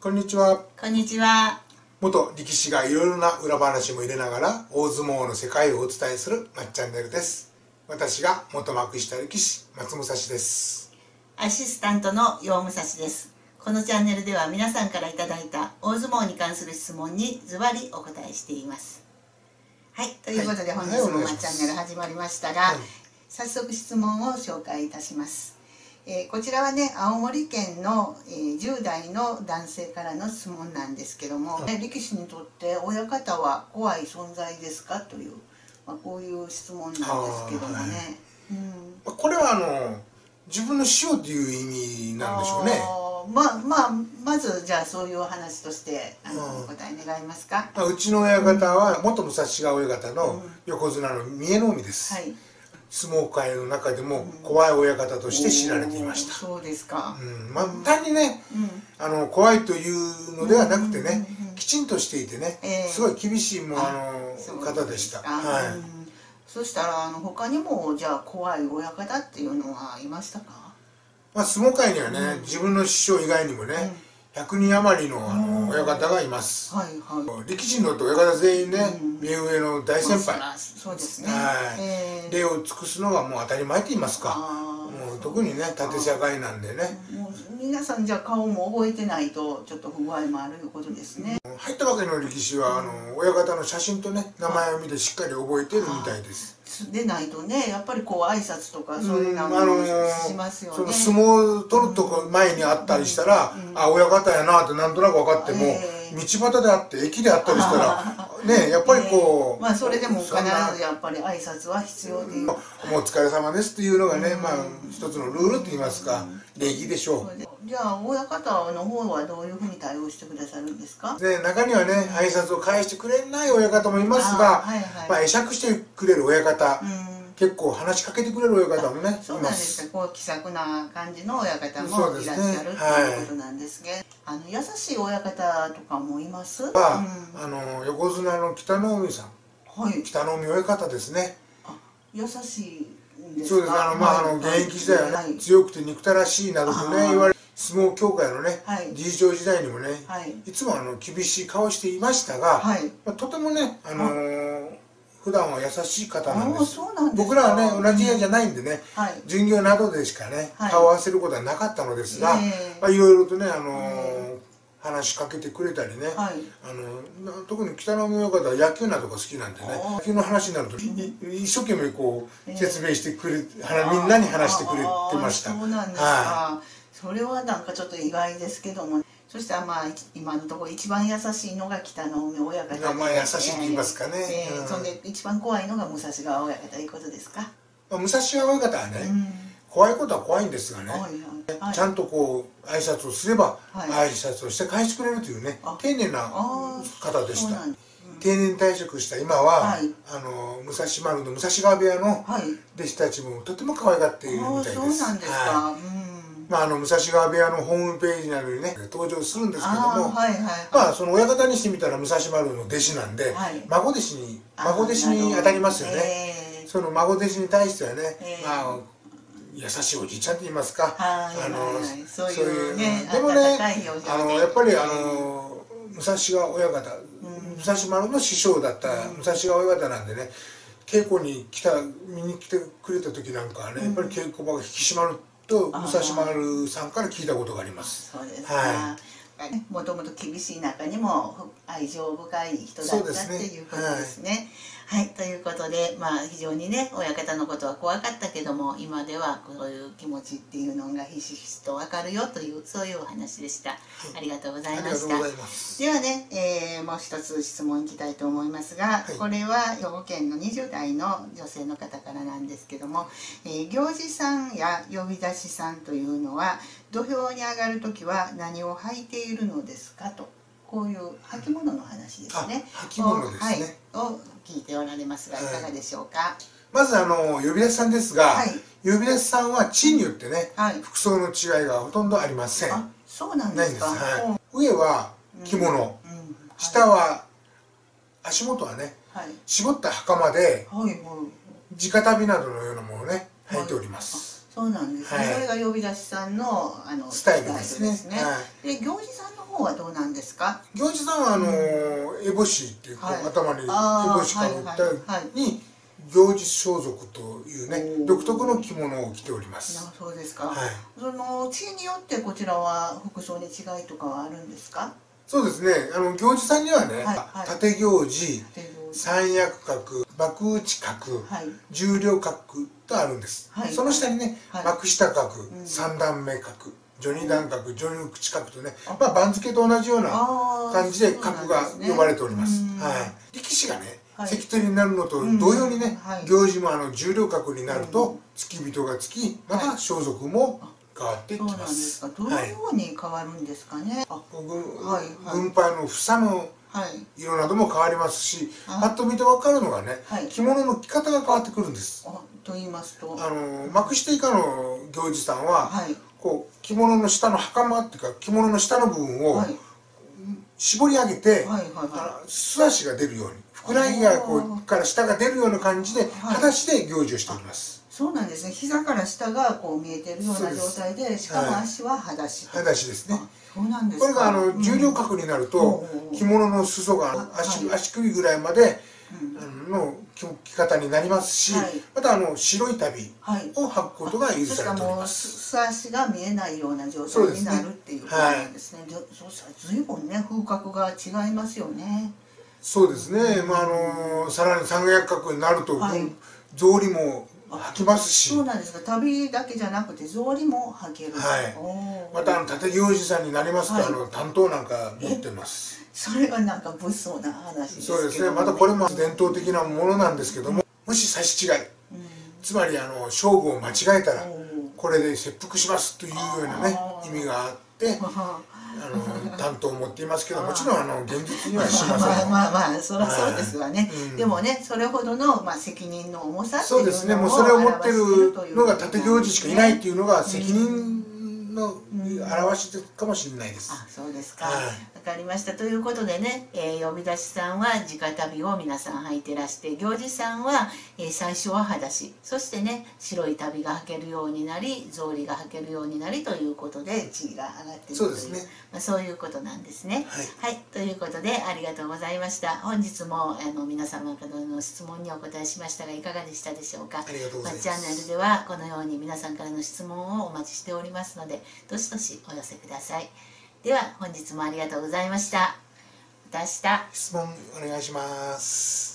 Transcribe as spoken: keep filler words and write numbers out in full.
こんにちは。 こんにちは。 元力士がいろいろな裏話も入れながら大相撲の世界をお伝えするまっチャンネルです。私が元幕下力士松武蔵です。 アシスタントの陽武蔵です。このチャンネルでは皆さんからいただいた大相撲に関する質問にズバリお答えしています。はい、ということで本日もまっチャンネル始まりましたが、はい、早速質問を紹介いたします。えー、こちらはね、青森県の、えー、じゅう代の男性からの質問なんですけども、はい、力士にとって親方は怖い存在ですかという、まあ、こういう質問なんですけどもね、はい、 うん、これはあの自分の師匠という意味なんでしょうね。 まあまあまずじゃあそういう話としてあの、うん、お答え願いますか。 うちの親方は元武蔵川親方の横綱の三重の海です。うん、はい、相撲界の中でも怖い親方として知られていました。 そうですか。 うん、まあ単にね、うん、あの怖いというのではなくてね、きちんとしていてね、えー、すごい厳しいもうあの方でした。はい。うん、 そしたらあの他にもじゃあ怖い親方っていうのはいましたか。 まあ相撲界にはね、うん、自分の師匠以外にもね、うん、ひゃくにん余りのあの親方がいます。はいはい。力士の親方全員ね、目上の大先輩。 そうですね。 はい。礼を尽くすのがもう当たり前と言いますか。もう特にね、縦社会なんでね。 もう皆さんじゃあ顔も覚えてないとちょっと不具合もあるいうことですね。 入ったばかりの力士はあの親方の写真とね、名前を見てしっかり覚えてるみたいです。 でないとね、やっぱりこう挨拶とかそういうのもしますよね。 その相撲を取るとこ前にあったりしたら、あ、親方やなってなんとなく分かっても、道端であって駅であったりしたらね、やっぱりこう、 まあそれでも必ずやっぱり挨拶は必要で、 もうお疲れ様ですっていうのがね、まあ一つのルールと言いますか、礼儀でしょう。 じゃあ親方の方はどういうふうに対応してくださるんですか。 で、中にはね、挨拶を返してくれない親方もいますが、まあ会釈してくれる親方、結構話しかけてくれる親方もね、 そうなんですね。こう気さくな感じの親方もいらっしゃるということなんですね。あの優しい親方とかもいます。 は、あの横綱の北の海さん、北の海親方ですね。 優しい。 そうです。あのまああの現役時代はね、強くて憎たらしいなどとね言われ、相撲協会のね理事長時代にもね、いつもあの厳しい顔していましたが、とてもねあの普段は優しい方なんです。僕らはね同じ部屋じゃないんでね、巡業などでしかね顔を合わせることはなかったのですが、いろいろとねあの話しかけてくれたりね、あの特に北の海親方は野球などが好きなんでね、野球の話になると一生懸命こう説明してくれ、みんなに話してくれてました。 そうなんですか。それはなんかちょっと意外ですけども、そしたらまあ今のところ一番優しいのが北の海親方で、 まあ優しいと言いますかね。 そんで一番怖いのが武蔵川親方ということですか。 武蔵川親方はね、怖いことは怖いんですがね、ちゃんとこう挨拶をすれば挨拶をして返してくれるというね、丁寧な方でした。定年退職した今は、あの武蔵丸の武蔵川部屋の弟子たちもとても可愛がっているみたいです。 そうなんですか。 まああの武蔵川部屋のホームページなどにね登場するんですけども、まあその親方にしてみたら武蔵丸の弟子なんで、孫弟子に孫弟子に当たりますよね。その孫弟子に対してはね、まあ優しいおじいちゃんと言いますか、あのそういうね、でもね、あのやっぱりあの武蔵川親方、武蔵丸の師匠だった武蔵川親方なんでね、稽古に来た見に来てくれた時なんかはね、やっぱり稽古場が引き締まると武蔵丸さんから聞いたことがあります。 そうですか。もともと厳しい中にも愛情深い人だったっていうことですね。はい、ということで、まあ非常にね親方のことは怖かったけども、今ではこういう気持ちっていうのがひしひしと分かるよというそういうお話でした。ありがとうございました。ではね、えー、もう一つ質問いきたいと思いますが、はい、これは兵庫県のにじゅう代の女性の方からなんですけども、えー、行司さんや呼び出しさんというのは土俵に上がるときは何を履いているのですかと。こういう履物の話ですね。 履物ですね。 を聞いておられますが、いかがでしょうか。 まずあの呼び出しさんですが、呼び出しさんは地によってね、服装の違いがほとんどありません。 あ、そうなんですか。 上は着物、下は足元はね、絞った袴で直旅などのようなものをね履いております。 そうなんですね、はい、それが呼び出しさんのあのスタイルですね。 ですね。はい、で行司さんの方はどうなんですか？ 行司さんはあの烏帽子っていうか、はい、頭に烏帽子かぶったに行司装束というね独特の着物を着ております。 そうですか。 はい、 その地によってこちらは服装に違いとかはあるんですか？ そうですね。あの行司さんにはね、はいはい、縦行司、三役角、幕内角、はい、重量角とあるんです。はい、その下にね、はい、幕下角、うん、三段目角、序二段角、序二口角とね、まあ番付と同じような感じで角が呼ばれております。はい。力士がね、はい、関取になるのと同様にね、はい、行司もあの重量角になると付き人がつき、また装束も変わってきます。 どのように変わるんですかね。 軍配の房の色なども変わりますし、パッと見て分かるのがね、着物の着方が変わってくるんです。 と言いますと、 あの幕下以下の行司さんは、こう着物の下の袴っていうか着物の下の部分を絞り上げて、素足が出るように、ふくらはぎがこうから下が出るような感じで裸足で行事をしております。 そうなんですね。膝から下がこう見えているような状態で、しかも足は裸足。 裸足ですね。 そうなんですか。これがあの重量角になると、着物の裾が足足首ぐらいまでの着方になりますし、またあの白い足袋を履くことが許されております。 素足が見えないような状態になるっていうことなんですね。そうしたら随分ね風格が違いますよね。 そうですね。まああのさらに三役角になると草履も履きますし。 そうなんですか。旅だけじゃなくて草履も履ける。 はい。またあの立行司さんになりますと、あの担当なんか持ってます。 それがなんか物騒な話ですけど。 そうですね。またこれも伝統的なものなんですけども、もし差し違い、つまりあの勝負を間違えたらこれで切腹しますというようなね意味があって。あの担当を持っていますけど、もちろんあの現実にはしません。 まあまあまあそりゃそうですわね。でもねそれほどのまあ責任の重さっていうのを表しているという。そうですね。もうそれを持ってるのが立行司しかいないっていうのが責任の表しかもしれないです。 あ、そうですか。わかりました。ということでね、えー、呼び出しさんは直旅を皆さん履いてらして、行司さんは、えー、最初は裸足、そしてね白い旅が履けるようになり、草履が履けるようになりということで地位が上がっているという、そうですね。まあそういうことなんですね。はい、はい、ということでありがとうございました。本日もあの皆様からの質問にお答えしましたがいかがでしたでしょうか。 ありがとうございます。 チャンネルではこのように皆さんからの質問をお待ちしておりますので、どしどしお寄せください。では本日もありがとうございました。また明日。 質問お願いします。